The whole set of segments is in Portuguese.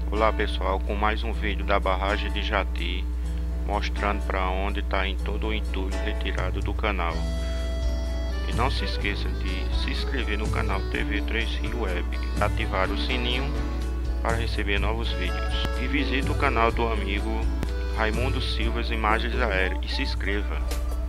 Olá pessoal, com mais um vídeo da barragem de Jati, mostrando para onde está em todo o entulho retirado do canal. E não se esqueça de se inscrever no canal TV 3 Rio Web e ativar o sininho para receber novos vídeos. E visite o canal do amigo Raimundo Silva Imagens Aéreas e se inscreva.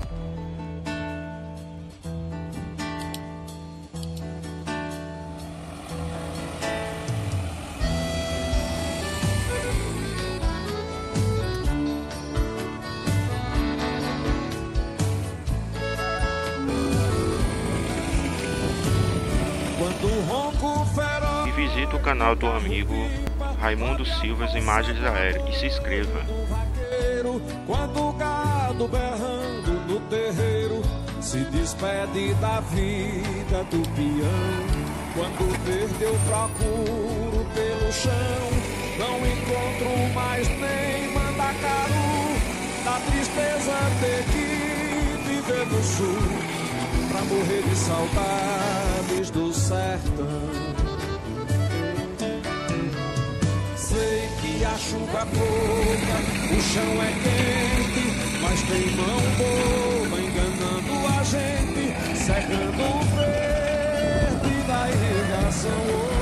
E visite o canal do amigo Raimundo Silva Imagens Aéreas e se inscreva. Quando o gado berrando no terreiro se despede da vida do peão. Quando verde eu procuro pelo chão, não encontro mais nem mandacaru. Da tristeza ter que viver no sul, pra morrer de saudades do sertão. Sei que a chuva é pouca, o chão é quente, mas tem mão boa enganando a gente, secando o verde da irrigação.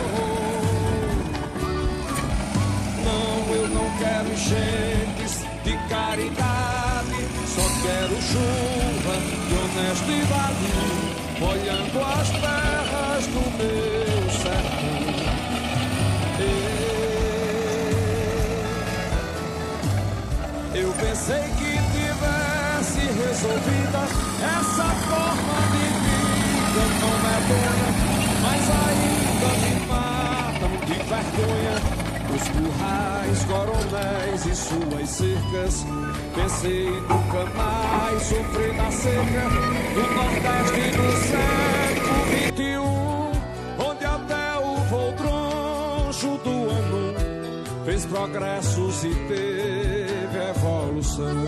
Não, eu não quero enchentes de caridade, só quero chuva de honestidade, molhando as terras do meu sertão. Eu pensei que tivesse resolvida essa forma de vida, não é dona, mas ainda me matam de vergonha os currais, coronéis e suas cercas. Pensei nunca mais sofrer da seca do Nordeste no século XXI, onde até o voo troncho do ano fez progressos e teve evolução.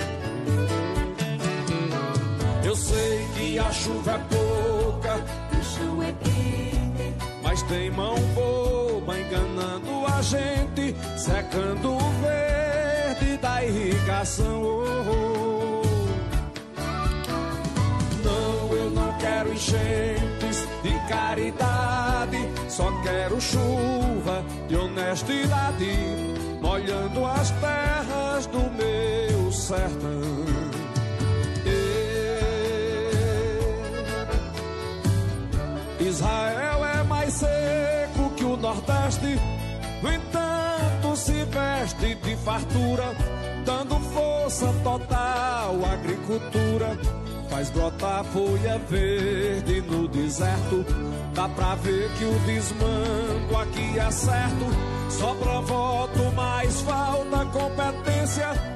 Eu sei que a chuva é pouca, o chão é quente, mas tem mão boba enganando a gente, secando o verde da irrigação. Não, eu não quero enchentes de caridade, só quero chuva de honestidade, molhando as terras do meu sertão. Israel é mais seco que o Nordeste, no entanto se veste de fartura, dando força total à agricultura. Faz brotar folha verde no deserto, dá pra ver que o desmando aqui é certo. Só provoca mais falta competência